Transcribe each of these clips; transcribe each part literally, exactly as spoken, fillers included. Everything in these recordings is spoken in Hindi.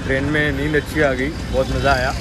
ट्रेन में नींद अच्छी आ गई, बहुत मज़ा आया।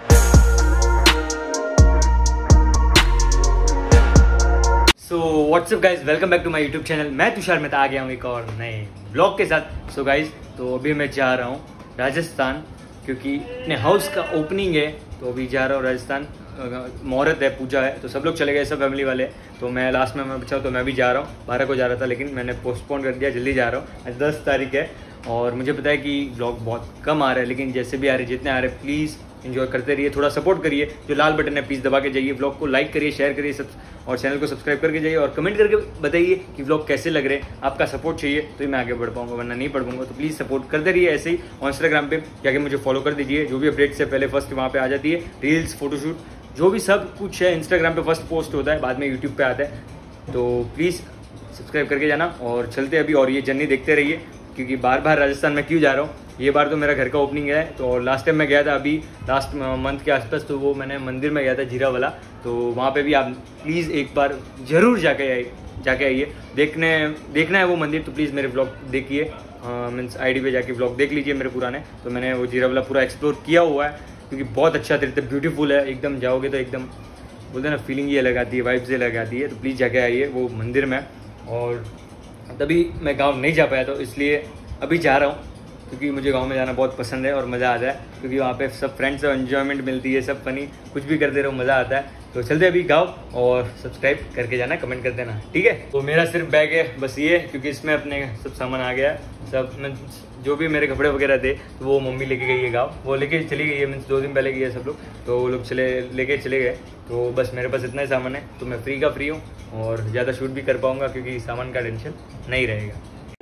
So what's up guys, welcome back to my YouTube channel. मैं तुषार मेहता आ गया हूँ एक और नए ब्लॉग के साथ। सो so गाइज, तो अभी मैं जा रहा हूँ राजस्थान, क्योंकि अपने हाउस का ओपनिंग है, तो अभी जा रहा हूँ राजस्थान। मुहूर्त है, पूजा है, तो सब लोग चले गए, सब फैमिली वाले। तो मैं लास्ट में मैं बचा, तो मैं भी जा रहा हूँ। बारह को जा रहा था, लेकिन मैंने पोस्टपोन कर दिया, जल्दी जा रहा हूँ। आज दस तारीख है और मुझे पता है कि ब्लॉग बहुत कम आ रहा है, लेकिन जैसे भी आ रहे, जितने आ रहे, प्लीज़ एंजॉय करते रहिए, थोड़ा सपोर्ट करिए। जो लाल बटन है प्लीज़ दबा के जाइए, ब्लॉग को लाइक करिए, शेयर करिए सब, और चैनल को सब्सक्राइब करके जाइए, और कमेंट करके बताइए कि ब्लॉग कैसे लग रहे हैं। आपका सपोर्ट चाहिए तो ही मैं आगे बढ़ पाऊंगा, वरना नहीं बढ़ पाऊंगा। तो प्लीज़ सपोर्ट करते रहिए ऐसे ही। और इंस्टाग्राम पे जाके मुझे फॉलो कर दीजिए, जो भी अपडेट से पहले फर्स्ट वहाँ पे आ जाती है। रील्स, फोटोशूट, जो भी सब कुछ है इंस्टाग्राम पे फर्स्ट पोस्ट होता है, बाद में यूट्यूब पे आता है। तो प्लीज़ सब्सक्राइब करके जाना, और चलते अभी, और ये जर्नी देखते रहिए, क्योंकि बार बार राजस्थान में क्यों जा रहा हूँ। ये बार तो मेरा घर का ओपनिंग है, तो लास्ट टाइम मैं गया था अभी लास्ट मंथ के आसपास, तो वो मैंने मंदिर में गया था जीरा वाला। तो वहाँ पे भी आप प्लीज़ एक बार ज़रूर जाके आइए, जाके आइए देखने देखना है वो मंदिर। तो प्लीज़ मेरे ब्लॉग देखिए, मीन्स आईडी पे जाके ब्लॉग देख लीजिए मेरे पुराने। तो मैंने वो जीरा वाला पूरा एक्सप्लोर किया हुआ है, क्योंकि बहुत अच्छा तीर्थ, ब्यूटीफुल है एकदम। जाओगे तो एकदम बोलते हैं ना, फीलिंग ये लगाती है, वाइब्स ये लगाती है। तो प्लीज़ जाके आइए वो मंदिर में। और तभी मैं गाँव नहीं जा पाया, तो इसलिए अभी जा रहा हूँ, क्योंकि मुझे गांव में जाना बहुत पसंद है और मज़ा आता है, क्योंकि वहाँ पे सब फ्रेंड्स से एंजॉयमेंट मिलती है, सब फनी, कुछ भी करते रहो, मज़ा आता है। तो चलते अभी गाँव, और सब्सक्राइब करके जाना, कमेंट कर देना, ठीक है। तो मेरा सिर्फ बैग है बस ये, क्योंकि इसमें अपने सब सामान आ गया है। सब मैं जो भी मेरे कपड़े वगैरह थे, तो वो मम्मी लेके गई है गाँव, वो लेके चली गई है, मीन्स दो दिन पहले गई है सब लोग, तो वो लोग चले लेके चले गए। तो बस मेरे पास इतना ही सामान है, तो मैं फ्री का फ्री हूँ, और ज़्यादा शूट भी कर पाऊँगा, क्योंकि सामान का टेंशन नहीं रहेगा।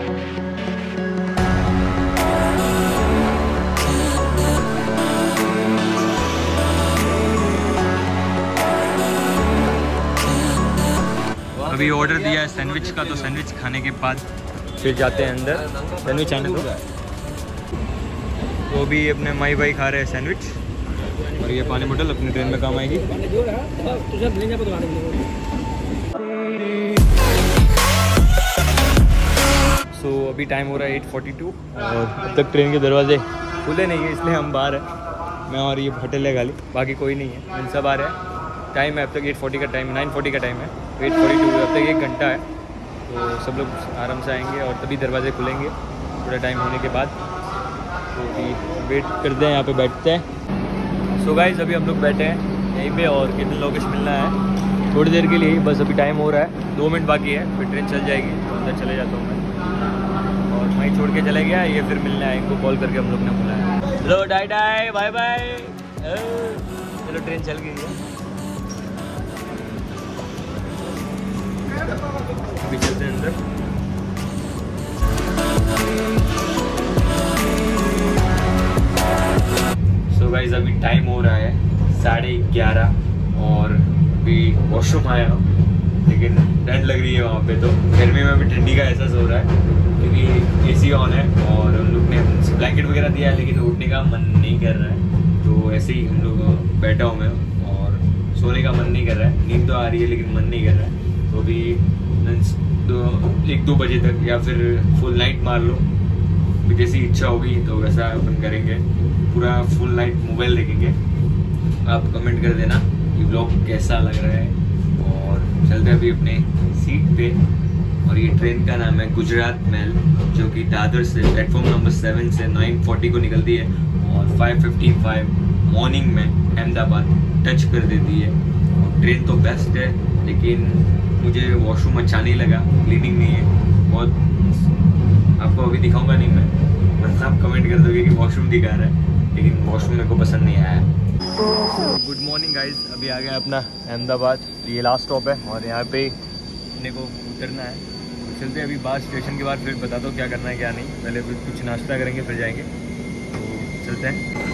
अभी ऑर्डर दिया है सैंडविच का, तो सैंडविच खाने के बाद फिर जाते हैं अंदर। सैंडविच आने दो। वो भी अपने माई भाई खा रहे हैं सैंडविच, और ये पानी बोतल अपनी ट्रेन में काम आएगी। सो so, अभी टाइम हो रहा है एट फोर्टी टू, और अब तक ट्रेन के दरवाजे खुले नहीं है, इसलिए हम बाहर हैं। मैं और ये होटल है खाली, बाकी कोई नहीं है, इन सब आ रहे हैं। टाइम है अब तक एट फोर्टी का टाइम, नाइन फोर्टी का टाइम है, एट फोर्टी टू, अब तक एक घंटा है। तो सब लोग आराम से आएंगे, और तभी दरवाजे खुलेंगे थोड़ा टाइम होने के बाद। तो अभी वेट करते हैं, यहाँ पे बैठते हैं। सो गाइस, अभी हम लोग बैठे हैं यहीं पे, और केतन लोकेश मिलना है थोड़ी देर के लिए, बस अभी टाइम हो रहा है, दो मिनट बाकी है, फिर ट्रेन चल जाएगी। तो अंदर चले जाता हूँ मैं, और वहीं छोड़ के चले गया, ये फिर मिलना है, इनको कॉल करके हम लोग ने बुलाया। हेलो डाई डाई, बाय बाय। चलो ट्रेन चल गई है, अभी चलते हैं अंदर। सो गाइस, अभी टाइम हो रहा है साढ़े ग्यारह, और अभी वॉशरूम आया हूँ, लेकिन ठंड लग रही है वहाँ पे। तो गर्मी में भी ठंडी का एहसास हो रहा है, क्योंकि एसी ऑन है, और हम लोग ने ब्लैंकेट वगैरह दिया है, लेकिन उठने का मन नहीं कर रहा है। तो ऐसे ही हम लोग बैठा हूँ मैं, और सोने का मन नहीं कर रहा है। नींद तो आ रही है, लेकिन मन नहीं कर रहा है। तो अभी दो एक दो बजे तक, या फिर फुल नाइट मार लो, जैसी इच्छा होगी तो वैसा अपन करेंगे। पूरा फुल नाइट मोबाइल देखेंगे। आप कमेंट कर देना कि ब्लॉग कैसा लग रहा है। और चलते अभी अपने सीट पे, और ये ट्रेन का नाम है गुजरात मेल, जो कि दादर से प्लेटफॉर्म नंबर सेवन से नाइन फोर्टी को निकलती है, और फाइव फिफ्टी फाइव मॉर्निंग में अहमदाबाद टच कर देती है। और ट्रेन तो बेस्ट है, लेकिन मुझे वॉशरूम अच्छा नहीं लगा, क्लीनिंग नहीं है बहुत। आपको अभी दिखाऊंगा नहीं मैं, बस आप कमेंट कर दोगे कि वॉशरूम दिखा रहा है, लेकिन वॉशरूम मेरे को पसंद नहीं आया। गुड मॉर्निंग गाइज, अभी आ गया अपना अहमदाबाद, ये लास्ट स्टॉप है, और यहाँ पे अपने को उतरना है। तो चलते हैं अभी बाहर स्टेशन के बाद, फिर बता दो क्या करना है क्या नहीं। पहले कुछ नाश्ता करेंगे, फिर जाएंगे। तो चलते हैं।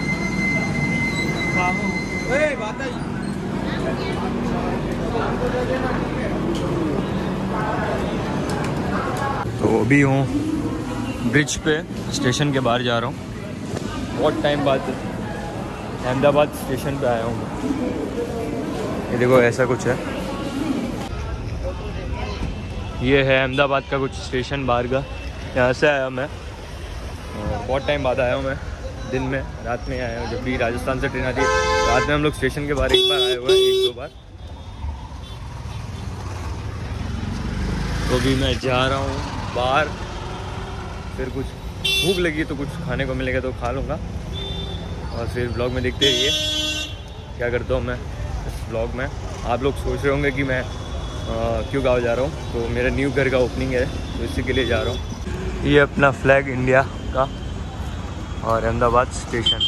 तो अभी हूँ ब्रिज पे, स्टेशन के बाहर जा रहा हूँ। बहुत टाइम बाद अहमदाबाद स्टेशन पे आया हूँ। ये देखो ऐसा कुछ है, ये है अहमदाबाद का कुछ स्टेशन बाहर का। यहाँ से आया मैं, बहुत टाइम बाद आया हूँ मैं। दिन में, रात में आया हूँ। जब भी राजस्थान से ट्रेन आती है रात में हम लोग स्टेशन के बाहर एक बार आए हुए हैं, एक दो बार। तो अभी मैं जा रहा हूँ बाहर, फिर कुछ भूख लगी तो कुछ खाने को मिलेगा तो खा लूँगा, और फिर ब्लॉग में देखते रहिए क्या करता हूँ मैं इस ब्लॉग में। आप लोग सोच रहे होंगे कि मैं आ, क्यों गाँव जा रहा हूँ, तो मेरा न्यू घर का ओपनिंग है तो इसी के लिए जा रहा हूँ। ये अपना फ्लैग इंडिया का और अहमदाबाद स्टेशन।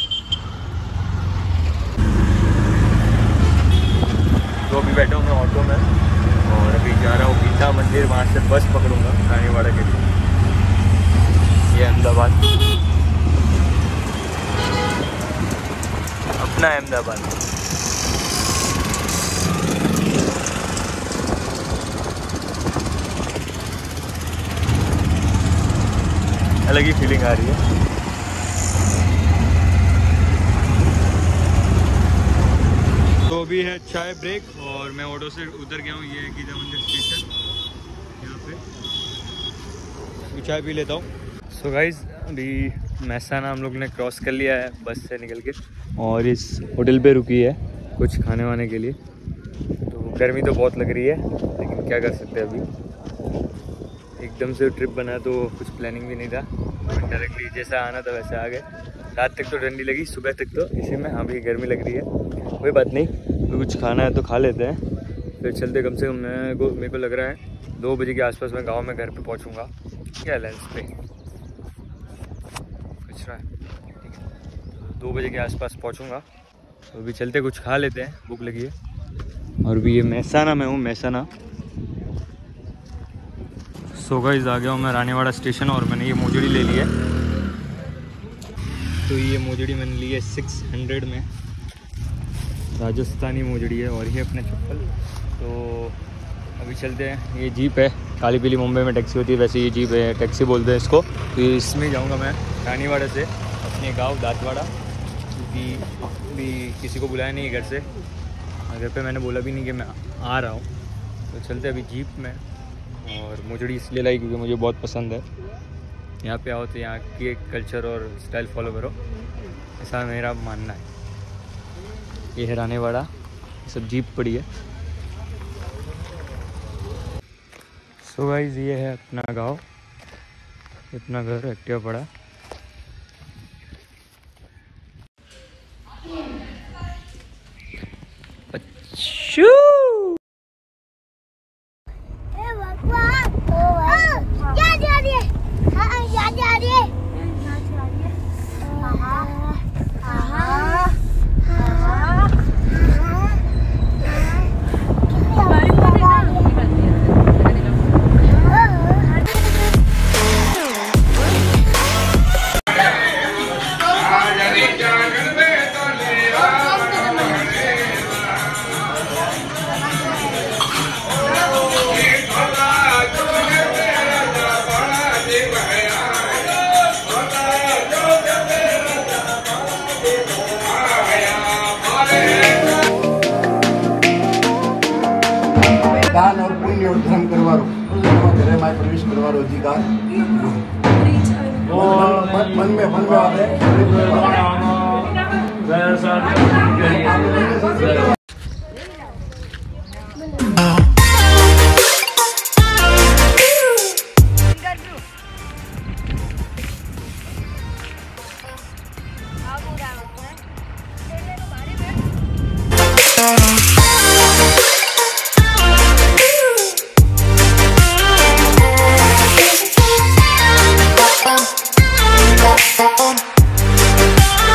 तो अभी बैठा हूँ मैं ऑटो में और अभी जा रहा हूँ गीता मंदिर, वहाँ से बस पकड़ूंगा रानीवाड़ा के लिए। ये अहमदाबाद, अपना अहमदाबाद। अलग ही फीलिंग आ रही है। तो अभी है चाय ब्रेक और मैं ऑटो से उतर गया हूँ। ये है गीता मंदिर स्टेशन, यहाँ पे चाय पी लेता हूँ। सो so गाइज अभी मैसाना हम लोग ने क्रॉस कर लिया है बस से निकल के, और इस होटल पे रुकी है कुछ खाने वाने के लिए। तो गर्मी तो बहुत लग रही है लेकिन क्या कर सकते हैं, अभी एकदम से ट्रिप बना तो कुछ प्लानिंग भी नहीं था, डायरेक्टली जैसा आना था वैसे आ गए। रात तक तो ठंडी लगी, सुबह तक तो इसी में अभी गर्मी लग रही है। कोई बात नहीं, तो कुछ खाना है तो खा लेते हैं, फिर चलते। कम से कम मेरे को मेरे को लग रहा है दो बजे के आसपास मैं गांव में घर पे पहुंचूंगा। क्या लेंस पे कुछ रहा है, ठीक है, दो बजे के आसपास पहुंचूंगा। तो अभी चलते कुछ खा लेते हैं, भूख लगी है। और भी ये मैसाना में हूँ, मैसाना। सो गाइस आ गया हूँ मैं रानीवाड़ा स्टेशन और मैंने ये मोजड़ी ले ली है। तो ये मोजड़ी मैंने ली है सिक्स हंड्रेड में, राजस्थानी मोजड़ी है। और ये अपने चप्पल। तो अभी चलते हैं। ये जीप है काली पीली, मुंबई में टैक्सी होती है वैसे ये जीप है, टैक्सी बोलते हैं इसको। तो इसमें जाऊँगा मैं रानीवाड़ा से अपने गाँव दांतवाड़ा, क्योंकि अभी किसी को बुलाया नहीं है घर से, घर पे मैंने बोला भी नहीं कि मैं आ रहा हूँ। तो चलते अभी जीप में। और मोजड़ी इसलिए लाई क्योंकि मुझे बहुत पसंद है। यहाँ पे आओ तो यहाँ के कल्चर और स्टाइल फॉलो करो, ऐसा मेरा मानना है। ये है रानीवाड़ा, सब जीप पड़ी है। सो गाइस ये है अपना गांव, अपना घर एक्टिवा पड़ा। अच्छू दान और पुण्य और धर्म करवारो घरे में प्रवेश करवारो अधिकार मन मन में मन में आवे। on.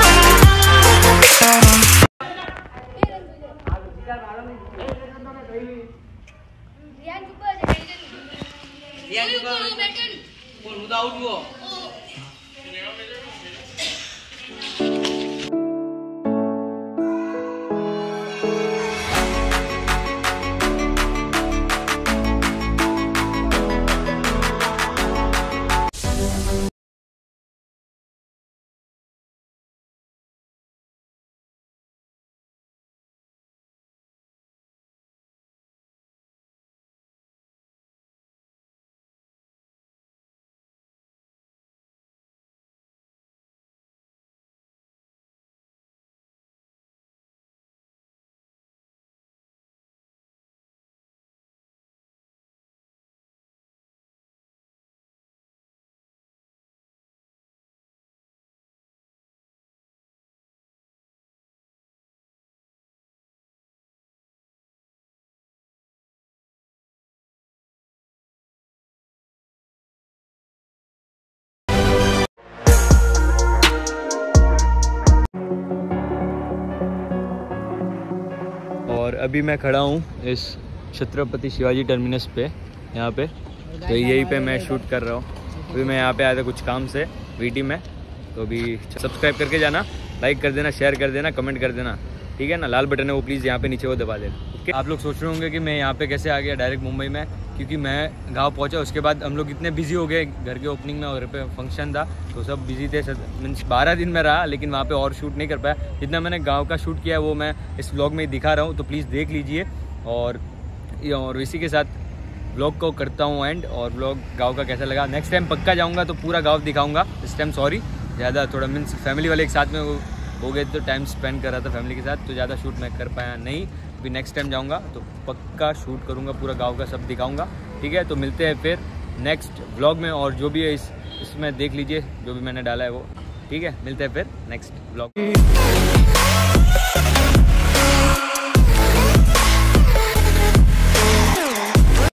अभी मैं खड़ा हूँ इस छत्रपति शिवाजी टर्मिनस पे, यहाँ पे, तो यहीं पे मैं शूट कर रहा हूँ। अभी मैं यहाँ पे आया था कुछ काम से वीटी में, तो अभी सब्सक्राइब करके जाना, लाइक कर देना, शेयर कर देना, कमेंट कर देना, ठीक है ना। लाल बटन है वो प्लीज़ यहाँ पे नीचे वो दबा देना, ओके। आप लोग सोच रहे होंगे कि मैं यहाँ पे कैसे आ गया डायरेक्ट मुंबई में, क्योंकि मैं गांव पहुँचा, उसके बाद हम लोग इतने बिजी हो गए घर के ओपनिंग में, और घर पे फंक्शन था तो सब बिजी थे। मीन्स बारह दिन में रहा, लेकिन वहाँ पे और शूट नहीं कर पाया। जितना मैंने गाँव का शूट किया वो मैं इस व्लॉग में दिखा रहा हूँ, तो प्लीज़ देख लीजिए। और और इसी के साथ व्लॉग को करता हूँ एंड, और व्लॉग गाँव का कैसा लगा, नेक्स्ट टाइम पक्का जाऊँगा तो पूरा गाँव दिखाऊँगा। इस टाइम सॉरी ज़्यादा थोड़ा मीन्स फैमिली वाले एक साथ में हो गए तो टाइम स्पेंड कर रहा था फैमिली के साथ, तो ज़्यादा शूट मैं कर पाया नहीं। अभी नेक्स्ट टाइम जाऊँगा तो पक्का शूट करूँगा, पूरा गांव का सब दिखाऊँगा, ठीक है। तो मिलते हैं फिर नेक्स्ट व्लॉग में, और जो भी है इस इसमें देख लीजिए जो भी मैंने डाला है वो, ठीक है। मिलते हैं फिर नेक्स्ट व्लॉग।